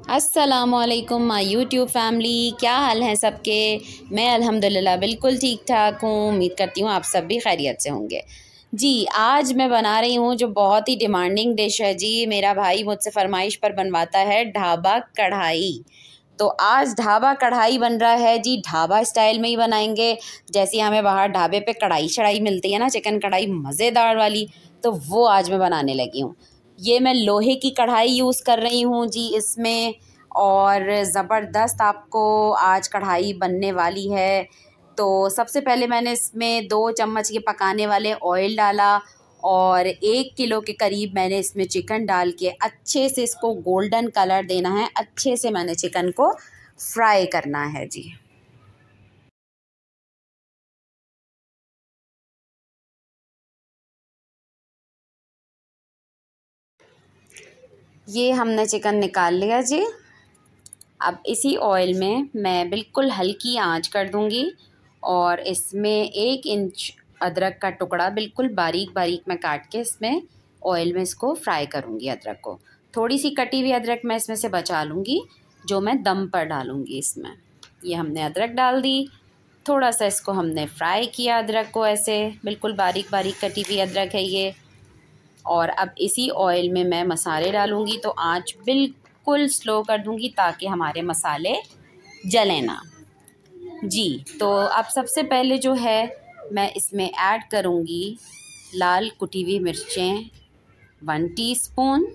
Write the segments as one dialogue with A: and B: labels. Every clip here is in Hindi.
A: अस्सलामुअलैकुम माय यूट्यूब फैमिली, क्या हाल हैं सबके। मैं अल्हम्दुलिल्लाह बिल्कुल ठीक ठाक हूँ। उम्मीद करती हूँ आप सब भी खैरियत से होंगे। जी, आज मैं बना रही हूँ जो बहुत ही डिमांडिंग डिश है जी। मेरा भाई मुझसे फरमाइश पर बनवाता है ढाबा कढ़ाई। तो आज ढाबा कढ़ाई बन रहा है जी। ढाबा स्टाइल में ही बनाएंगे, जैसे हमें बाहर ढाबे पे कढ़ाई शढ़ाई मिलती है ना, चिकन कढ़ाई मज़ेदार वाली, तो वो आज मैं बनाने लगी हूँ। ये मैं लोहे की कढ़ाई यूज़ कर रही हूँ जी इसमें, और ज़बरदस्त आपको आज कढ़ाई बनने वाली है। तो सबसे पहले मैंने इसमें 2 चम्मच के पकाने वाले ऑयल डाला और 1 किलो के करीब मैंने इसमें चिकन डाल के अच्छे से इसको गोल्डन कलर देना है। अच्छे से मैंने चिकन को फ्राई करना है जी। ये हमने चिकन निकाल लिया जी। अब इसी ऑयल में मैं बिल्कुल हल्की आंच कर दूंगी और इसमें 1 इंच अदरक का टुकड़ा बिल्कुल बारीक बारीक मैं काट के इसमें ऑयल में इसको फ्राई करूंगी। अदरक को थोड़ी सी कटी हुई अदरक मैं इसमें से बचा लूँगी, जो मैं दम पर डालूँगी इसमें। ये हमने अदरक डाल दी, थोड़ा सा इसको हमने फ्राई किया अदरक को, ऐसे बिल्कुल बारीक बारीक कटी हुई अदरक है ये। और अब इसी ऑयल में मैं मसाले डालूँगी, तो आंच बिल्कुल स्लो कर दूँगी ताकि हमारे मसाले जलें ना जी। तो अब सबसे पहले जो है मैं इसमें ऐड करूँगी लाल कुटी हुई मिर्चें 1 टीस्पून,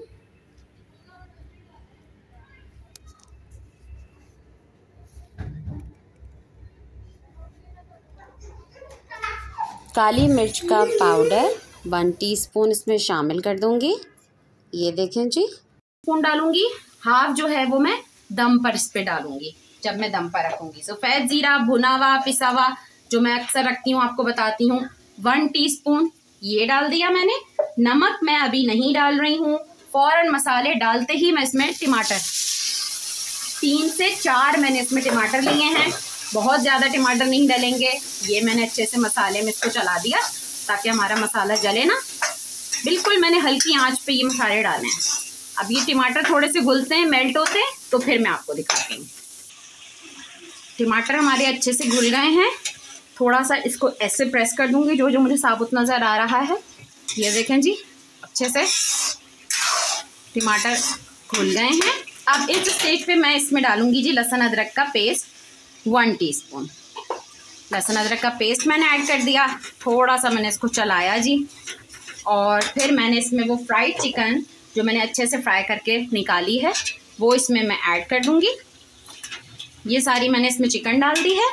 A: काली मिर्च का पाउडर 1 टीस्पून इसमें शामिल कर दूँगी। ये देखें जी, स्पून डालूँगी। हाफ जो है वो मैं दम पर इस पे डालूँगी जब मैं दम पर रखूँगी। सफ़ेद ज़ीरा भुना हुआ पिसा हुआ जो मैं अक्सर रखती हूँ, आपको बताती हूँ, 1 टीस्पून ये डाल दिया मैंने। नमक मैं अभी नहीं डाल रही हूँ, फ़ौरन मसाले डालते ही मैं इसमें टमाटर 3 से 4 मैंने इसमें टमाटर लिए हैं। बहुत ज़्यादा टमाटर नहीं डालेंगे। ये मैंने अच्छे से मसाले में इसको चला दिया ताकि हमारा मसाला जले ना। बिल्कुल मैंने हल्की आंच पे ये मसाले डाले हैं। अब ये टमाटर थोड़े से घुलते हैं, मेल्ट होते हैं, तो फिर मैं आपको दिखाती हूँ। टमाटर हमारे अच्छे से घुल गए हैं। थोड़ा सा इसको ऐसे प्रेस कर दूंगी, जो जो मुझे साबुत नज़र आ रहा है। ये देखें जी, अच्छे से टमाटर घुल गए हैं। अब इस स्टेज पे मैं इसमें डालूंगी जी लहसुन अदरक का पेस्ट 1 टीस्पून। लहसुन अदरक का पेस्ट मैंने ऐड कर दिया। थोड़ा सा मैंने इसको चलाया जी, और फिर मैंने इसमें वो फ्राइड चिकन जो मैंने अच्छे से फ्राई करके निकाली है वो इसमें मैं ऐड कर दूंगी। ये सारी मैंने इसमें चिकन डाल दी है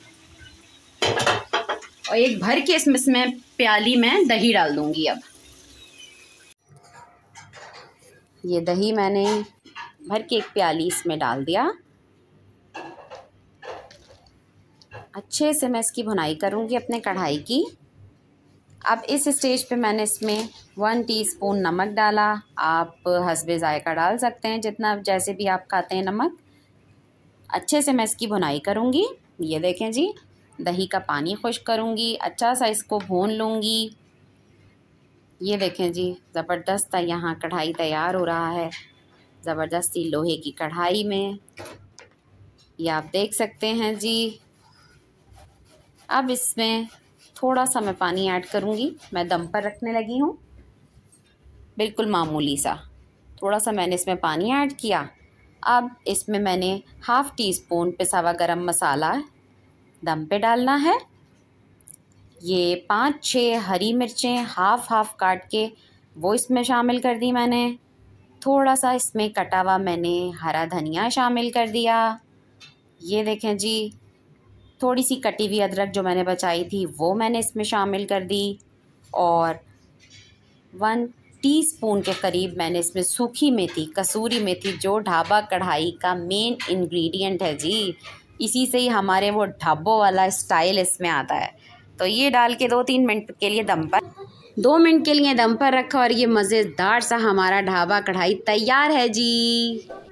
A: और एक भर के इसमें प्याली में दही डाल दूंगी। अब ये दही मैंने भर के एक प्याली इसमें डाल दिया। अच्छे से मैं इसकी भुनाई करूंगी अपने कढ़ाई की। अब इस स्टेज पे मैंने इसमें 1 टीस्पून नमक डाला। आप हस्बे ज़ायका डाल सकते हैं, जितना जैसे भी आप खाते हैं नमक। अच्छे से मैं इसकी भुनाई करूंगी। ये देखें जी, दही का पानी खुश्क करूंगी, अच्छा सा इसको भून लूँगी। ये देखें जी, ज़बरदस्त यहाँ कढ़ाई तैयार हो रहा है। ज़बरदस्ती लोहे की कढ़ाई में, ये आप देख सकते हैं जी। अब इसमें थोड़ा सा मैं पानी ऐड करूँगी। मैं दम पर रखने लगी हूँ, बिल्कुल मामूली सा थोड़ा सा मैंने इसमें पानी ऐड किया। अब इसमें मैंने हाफ़ टीस्पून पिसा हुआ गरम मसाला दम पे डालना है। ये 5-6 हरी मिर्चें हाफ़ काट के वो इसमें शामिल कर दी मैंने। थोड़ा सा इसमें कटा हुआ मैंने हरा धनिया शामिल कर दिया। ये देखें जी, थोड़ी सी कटी हुई अदरक जो मैंने बचाई थी वो मैंने इसमें शामिल कर दी, और 1 टीस्पून के करीब मैंने इसमें सूखी मेथी, कसूरी मेथी, जो ढाबा कढ़ाई का मेन इंग्रेडिएंट है जी। इसी से ही हमारे वो ढाबों वाला स्टाइल इसमें आता है। तो ये डाल के 2-3 मिनट के लिए दम पर 2 मिनट के लिए दम पर रखा और ये मज़ेदार सा हमारा ढाबा कढ़ाई तैयार है जी।